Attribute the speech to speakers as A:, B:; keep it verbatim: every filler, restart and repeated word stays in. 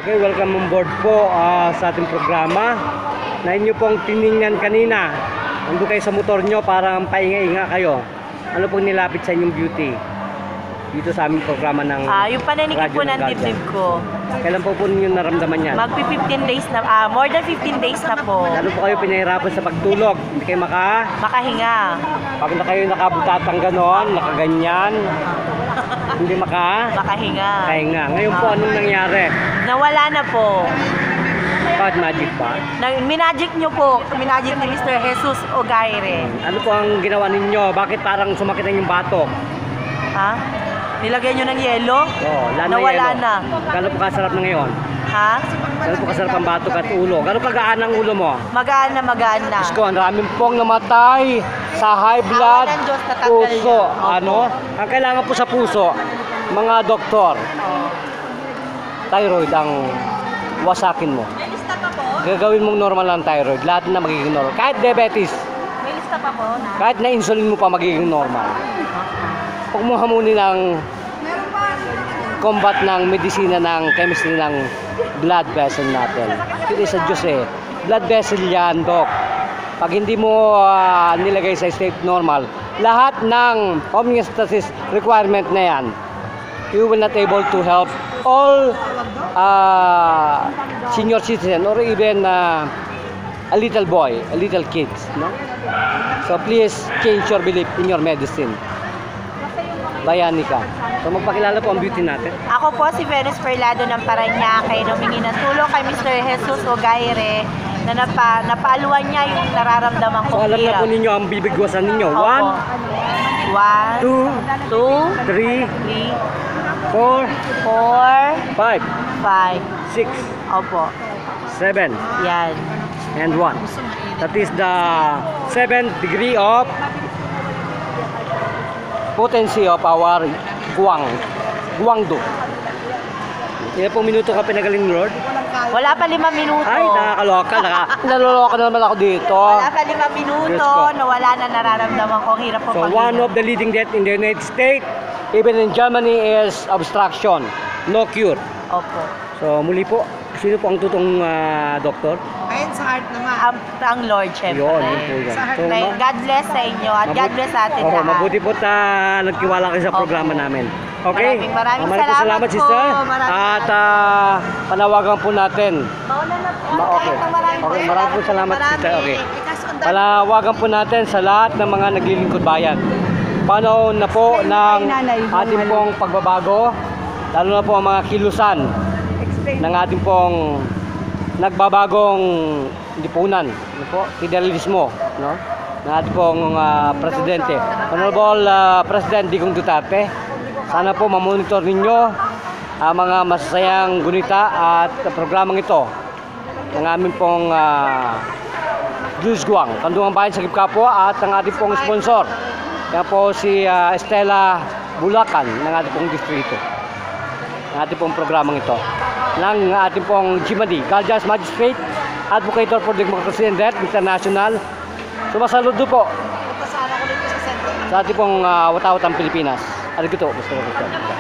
A: Okay, welcome on board po uh, sa ating programa na inyo pong tiningnan kanina. Nandun kayo sa motor nyo, parang painga-inga kayo. Ano pong nilapit sa inyong beauty? Dito sa aming programa ng
B: Ah, yung pananikip po ng dibdib ko.
A: Kailan po po ninyo naramdaman yan?
B: Magpi fifteen days na, ah, more than fifteen days na po.
A: Lalo po kayo pinahirapan sa pagtulog. Hindi kayo maka...
B: Makahinga.
A: Pag na kayo nakabutatang ganon, nakaganyan, hindi maka...
B: Makahinga.
A: Kahinga. Ngayon po, anong nangyari?
B: Nawala na po.
A: Bakit magic pa?
B: Na, minagic nyo po. Minagic ni Mister Jesus Ogaire.
A: Ano po ang ginawa ninyo? Bakit parang sumakit na yung batok?
B: Ha? Nilagay nyo ng yelo?
A: Oo, lalo
B: Nawala
A: yelo.
B: na.
A: Gano'n po kasarap na ngayon?
B: Ha?
A: Gano'n po kasarap ang batok at ulo? Gano'n kagaan ang ulo mo?
B: Magaan na, magaan na.
A: Diyos ko, ang daming pong namatay sa high blood,
B: Awa ng Diyos, natanggal
A: puso.
B: niya. Opo.
A: Ano? Ang kailangan po sa puso, mga doktor, thyroid ang wasakin mo.
B: May lista pa po?
A: Gagawin mong normal ang thyroid, lahat na magiging normal. Kahit diabetes,
B: May lista pa po?
A: kahit na insulin mo pa magiging normal. Huwag mo hamunin ang combat ng medisina ng chemistry ng blood vessel natin. Hindi sa Diyos eh. Blood vessel yan, Dok. Pag hindi mo uh, nilagay sa state normal, lahat ng homeostasis requirement na yan, you will not able to help all uh, senior citizen or even uh, a little boy, a little kids. No? So please change your belief in your medicine. Bayani ka. So magpakilala po ang beauty natin.
B: Ako po si Venus Perlado ng Parañaque, humingi ng tulong kay Mister Jesus Ogaire na napa, napaaluan niya yung nararamdaman
A: So
B: kong
A: alam na
B: hirap.
A: po ninyo ang bibigwasan ninyo.
B: Opo.
A: One,
B: One,
A: two,
B: two,
A: three,
B: three,
A: four,
B: four,
A: five,
B: five.
A: six,
B: Opo.
A: seven,
B: Yan.
A: and one. That is the seventh degree of potency of our guwang. Guwangdo. Ilan pong minuto ka pinagaling ni Lord?
B: Wala pa lima minuto.
A: Ay, nakakaloka. Naka, naloloka na naman ako dito.
B: Wala pa lima minuto.
A: Diyos ko.
B: Nawala na nararamdaman ko. Ang hirap po
A: So one of the leading death in the United States, even in Germany, is obstruction. No cure.
B: Opo.
A: So muli po, sino po ang tutong uh, doktor?
C: Ayun sa heart naman.
B: Ang, ang Lord, syempre.
A: Yun, yun po yan. So,
B: May-
A: ma-
B: God bless sa inyo at God bless sa atin
A: Oo,
B: lahat.
A: mabuti po ta nagtiwala kayo sa programa
B: Opo.
A: namin. Okay?
B: Maraming maraming
A: Maraming po
B: salamat
A: salamat,
B: po.
A: sister.
B: Maraming
A: At ah, panawagan po natin.
B: Mauna na po.
A: Ma- okay.
B: Maraming
A: Okay, maraming po salamat, sister. Okay.
C: Ikas on that.
A: Panawagan po natin sa lahat ng mga naglilingkod bayan. Panahon na po ng ating pong pagbabago, lalo na po ang mga kilusan ng ating pong nagbabagong lipunan, ano po, federalismo, no? Ng ating pong uh, presidente, Honorable uh, President Digong Duterte. Sana po mamonitor ninyo ang mga masasayang gunita at programang ito ng aming pong uh, Diyos Guwang, Kandungang Bayan sa Kapwa at ang ating pong sponsor. Yan po si uh, Estela Bulacan ng ating pong distrito. Ng ating pong programang ito. Ng ating pong G M A D, Caljas Magistrate, Advocator for Democracy and Death International. Sumasaludo po
C: Pasara ko dito sa center.
A: sa ating pong uh, watawatang Pilipinas. Arigato, Mister President.